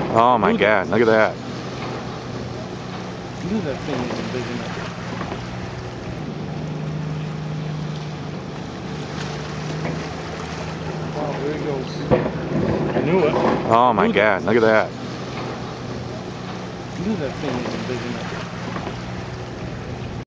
Oh my God, look at that. I knew that thing wasn't big enough. Wow, there he goes. I knew it. Oh my God, look at that. I knew that thing wasn't big enough.